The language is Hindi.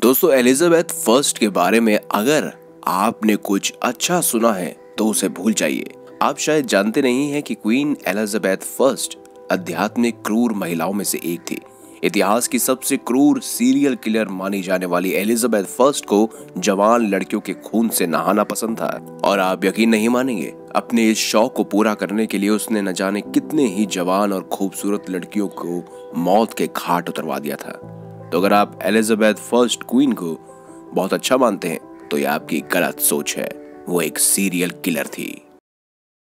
दोस्तों एलिजाबेथ फर्स्ट के बारे में अगर आपने कुछ अच्छा सुना है तो उसे भूल जाइए। आप शायद जानते नहीं हैं कि क्वीन एलिजाबेथ फर्स्ट आध्यात्मिक क्रूर महिलाओं में से एक थी। इतिहास की सबसे क्रूर सीरियल किलर मानी जाने वाली एलिजाबेथ फर्स्ट को जवान लड़कियों के खून से नहाना पसंद था और आप यकीन नहीं मानेंगे, अपने इस शौक को पूरा करने के लिए उसने न जाने कितने ही जवान और खूबसूरत लड़कियों को मौत के घाट उतरवा दिया था। तो अगर आप एलिजाबेथ फर्स्ट क्वीन को बहुत अच्छा मानते हैं तो यह आपकी गलत सोच है। वो एक सीरियल किलर थी।